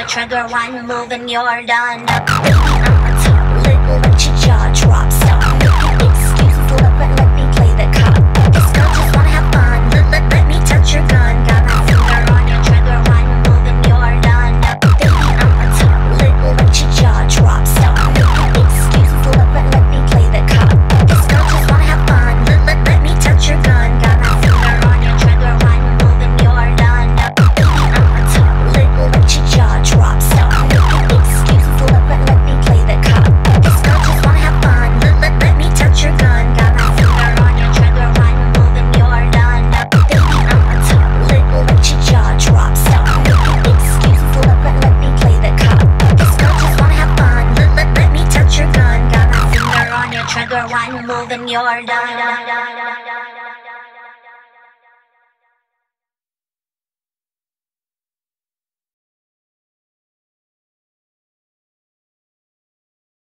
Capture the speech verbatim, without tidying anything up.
trigger, one move and you're done. Baby, I'm on top, little, let your jaw drop. Stop making excuses, let, let, let me play the cop. This girl just wanna have fun, let, let, let me touch your gun. Got my finger on your trigger, one move and you're done. Baby, I'm on top, little, let your jaw drop. Stop making excuses, let, let, let me play the cop. This girl just wanna have fun, let, let, let me touch your gun. Got my finger on your trigger, one move and you're done. Baby, I'm on top, little, let your jaw drop. Stop making excuses, let, let, let me play the cop. This girl just wanna have fun, let, let, let me touch your gun. Got my finger on your trigger, one move and you're done. Baby, I'm on top, little, let your jaw drop. Stop making excuses, let, let, let me play the cop. This girl just wanna have fun, let, let, let me touch your gun. Got my finger on your trigger, one move and you're done.